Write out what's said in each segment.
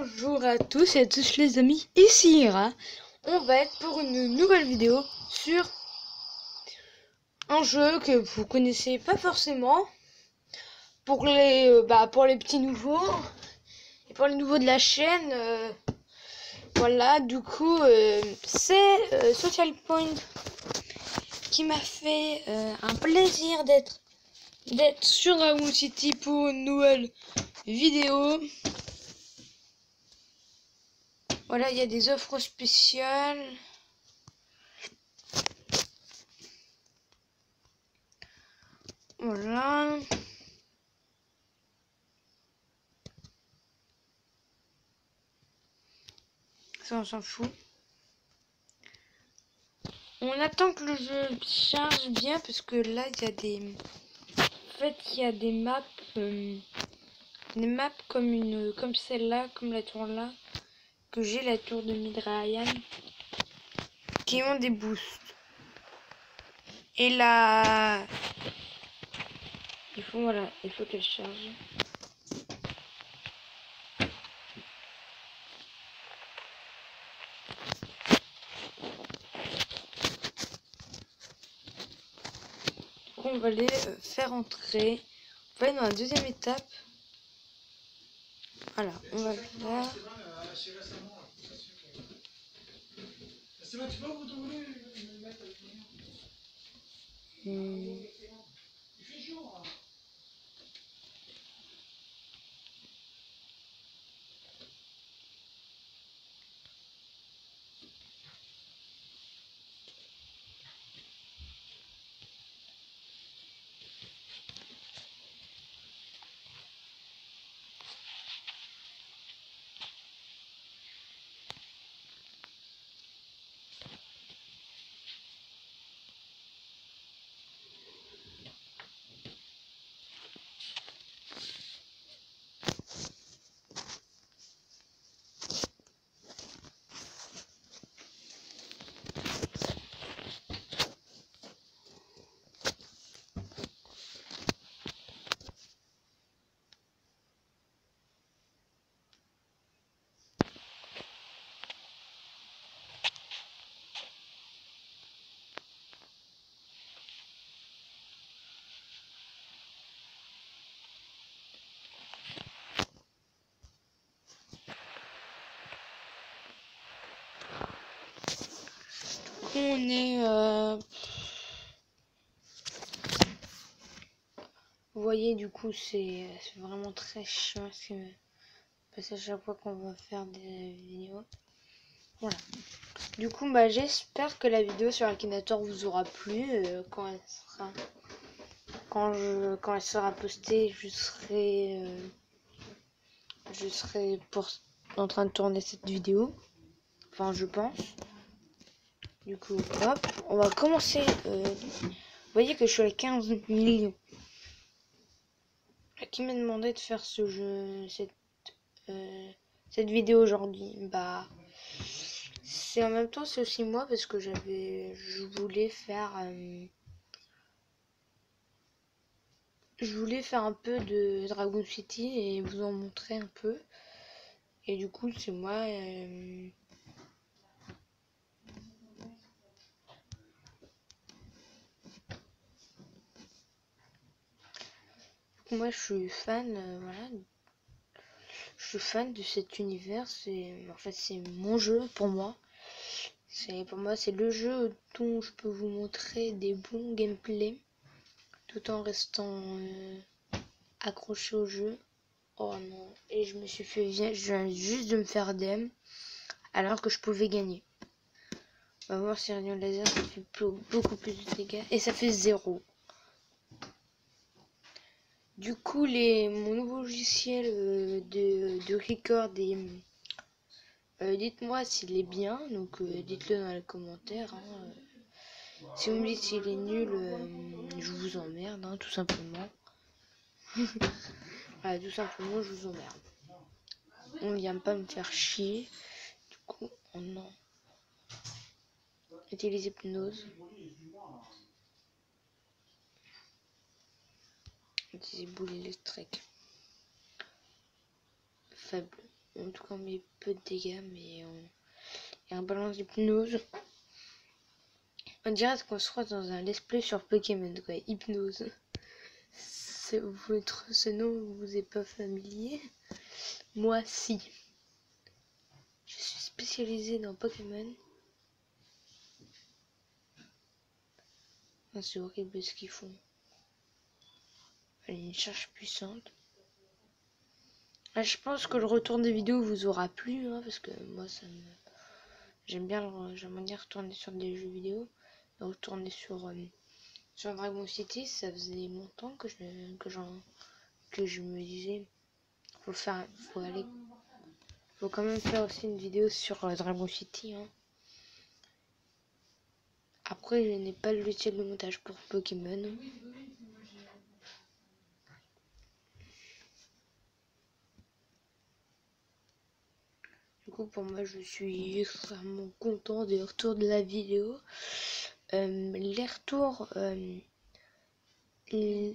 Bonjour à tous et à tous les amis, ici Ira. On va être pour une nouvelle vidéo sur un jeu que vous connaissez pas forcément. Pour les petits nouveaux et pour les nouveaux de la chaîne, voilà, du coup c'est Social Point qui m'a fait un plaisir d'être sur Dragon City pour une nouvelle vidéo. Voilà, il y a des offres spéciales. Voilà. Ça, on s'en fout. On attend que le jeu charge bien parce que là, il y a des... En fait, il y a des maps comme celle-là, comme la tour là, que j'ai, la tour de Midrayan, qui ont des boosts. Et là, il faut qu'elle charge. Donc on va les faire entrer. On va aller dans la deuxième étape. Voilà, on va le faire. On est vous voyez, du coup c'est vraiment très chiant parce que à chaque fois qu'on va faire des vidéos. Voilà. Du coup j'espère que la vidéo sur Akinator vous aura plu. Quand elle sera postée, je serai en train de tourner cette vidéo. Enfin, je pense. Du coup, hop, on va commencer. Vous voyez que je suis à 15 millions. Qui m'a demandé de faire ce jeu, cette vidéo aujourd'hui? C'est en même temps, c'est aussi moi parce que je voulais faire un peu de Dragon City et vous en montrer un peu. Et du coup, c'est moi. Moi, je suis fan, voilà. Je suis fan de cet univers. En fait, c'est mon jeu pour moi. Pour moi, c'est le jeu dont je peux vous montrer des bons gameplays tout en restant accroché au jeu. Oh non, et je me suis fait je viens juste de me faire DM alors que je pouvais gagner. On va voir si Rayon Laser ça fait beaucoup plus de dégâts et ça fait 0. Du coup, mon nouveau logiciel de record dites-moi s'il est bien, donc dites-le dans les commentaires. Si vous me dites s'il est nul, je vous emmerde, tout simplement. Voilà, tout simplement, je vous emmerde. On vient pas me faire chier. Du coup, on utilise hypnose. Utilise boule électrique. Faible. en tout cas on met peu de dégâts, mais et un balance d'hypnose. On dirait qu'on se croit dans un let's play sur Pokémon, quoi, hypnose. Ce nom vous est pas familier? Moi, si. Je suis spécialisée dans Pokémon. Oh, c'est horrible ce qu'ils font. Allez, une charge puissante. Ah, je pense que le retour des vidéos vous aura plu, hein, parce que moi, j'aime bien retourner sur des jeux vidéo. Donc, retourner sur Dragon City, ça faisait longtemps que je me disais, faut quand même faire aussi une vidéo sur Dragon City, hein. Après, je n'ai pas le logiciel de montage pour Pokémon. Du coup, pour moi, je suis extrêmement content des retours de la vidéo. Les retours... Okay.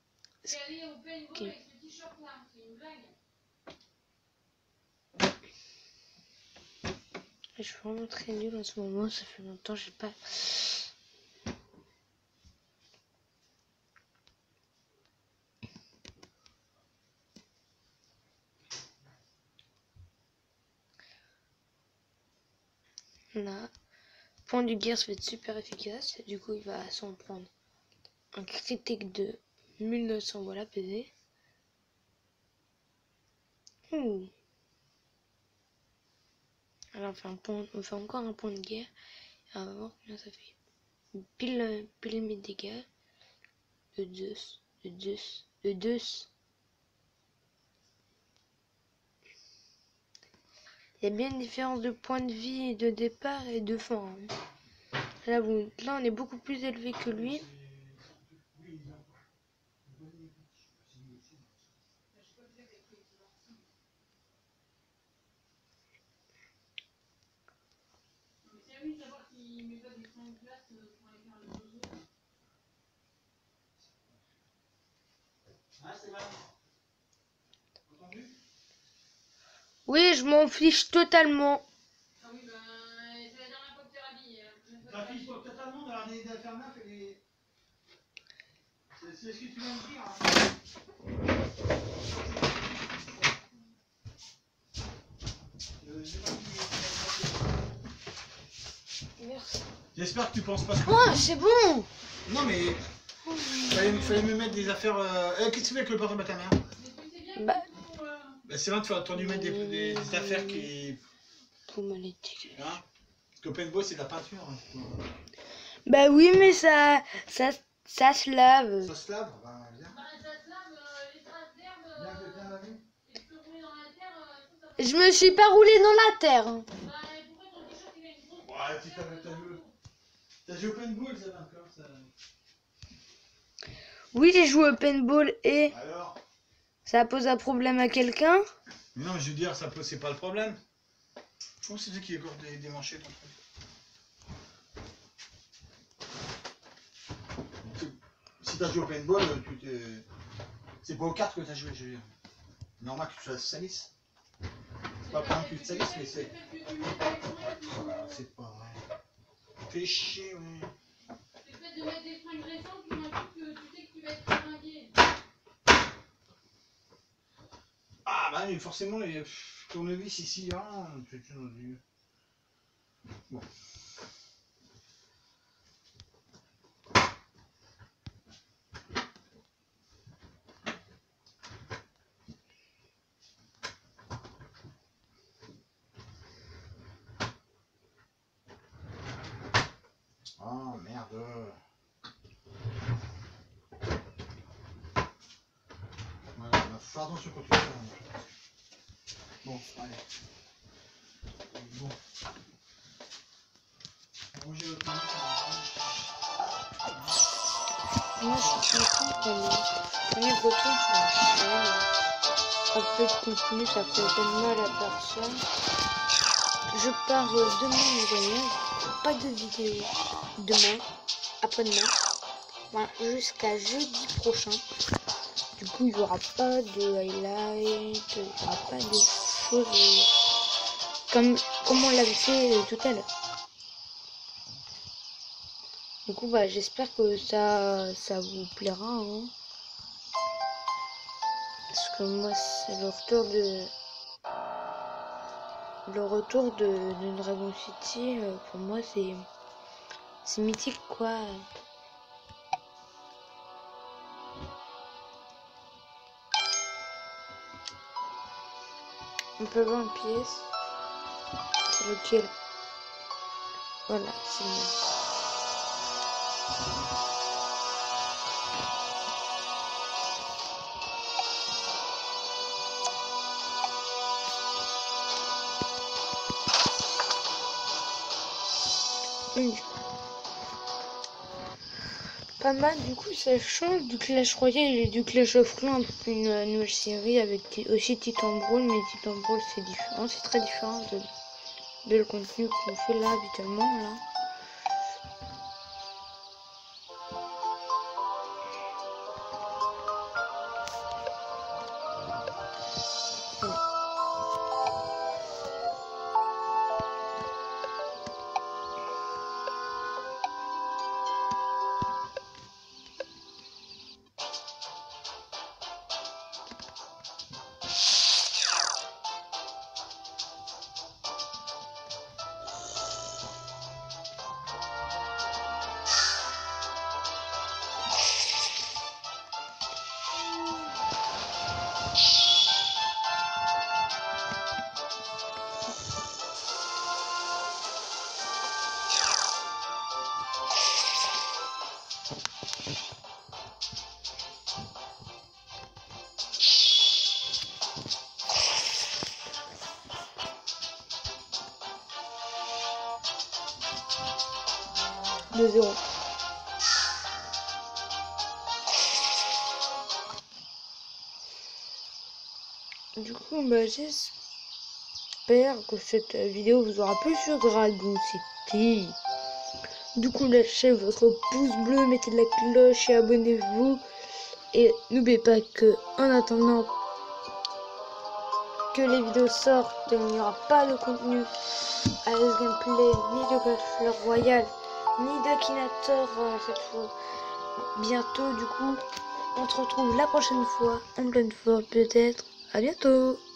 Je suis vraiment très nulle en ce moment, ça fait longtemps, j'ai pas... Là, point du guerre, ça va être super efficace. Du coup, il va s'en prendre un critique de 1900, voilà, PV. Alors, on fait encore un point de guerre. Et on va voir combien ça fait. Pile mes dégâts. De 2. Il y a bien une différence de point de vie de départ et de fin. Là, on est beaucoup plus élevé que lui. Oui, je m'en fiche totalement. Ah oui, ben, c'est la dernière fois que tu es habillé. Ta fiche totalement dans la dernière d'affaires neuf, elle est... C'est ce que tu viens de dire. Hein. Merci. J'espère que tu penses pas. Oh, c'est bon. Non mais... Fallait me mettre des affaires... Qu'est-ce que tu fais avec le portable à ta mère? Bah, c'est vrai, tu as dû mettre des affaires qui... Pour me les dire. Hein? Parce qu'OpenBow c'est de la peinture. Hein. Bah oui, mais ça se lave. Ça se lave? Bah, bien. Bah, ça se lave, les traces d'herbe... Bien lavé. Et tu peux rouler dans la terre... Je me suis pas roulé dans la terre. Bah, pourquoi ton t-shirt il a une grosse... Ouais, si t'as joué OpenBow, ça va encore, ça... Oui, j'ai joué au paintball et... Alors? Ça pose un problème à quelqu'un? Mais non, je veux dire, c'est pas le problème. Je trouve que c'est toi qui écorce des manchettes. Si t'as joué au paintball, c'est pas aux cartes que t'as joué, je veux dire. Normal que tu te salisses. C'est pas pour que tu te salisses, mais c'est... C'est pas vrai. Fais chier, ouais. C'est le fait de mettre des fringues récentes qui m'indiquent que tu sais que tu vas être fringué. Ah bah oui, forcément, les tournevis ici, hein, bon. Oh merde. Voilà, bah, faut faire attention quand tu fais ça. Bon, allez. Bon. Roger le temps. Moi, je suis content qu'on ait retour sur la chaîne. Un peu de contenu, ça fait aucun mal à personne. Je pars demain en voyage. Pas de vidéo demain, après-demain. Voilà, jusqu'à jeudi prochain. Du coup, il n'y aura pas de highlight, il n'y aura pas de choses comme on l'avait fait tout à l'heure. Du coup, bah, j'espère que ça vous plaira, hein. Parce que moi, c'est le retour de Dragon City. Pour moi, c'est mythique, quoi. On peut voir une pièce. C'est lequel? Voilà, c'est mieux. Pas mal, du coup ça change du Clash Royale et du Clash of Clans, une nouvelle série avec aussi Titan Brawl, mais Titan Brawl c'est différent, c'est très différent de le contenu qu'on fait là habituellement là. De 0. Du coup, bah, j'espère que cette vidéo vous aura plu sur Dragon City. Du coup, lâchez votre pouce bleu, mettez de la cloche et abonnez-vous. Et n'oubliez pas que, en attendant que les vidéos sortent, il n'y aura pas de contenu à Let's Gameplay, ni de Clash Royale, ni d'Akinator cette fois. Bientôt, du coup, on se retrouve la prochaine fois, en pleine forme peut-être. À bientôt!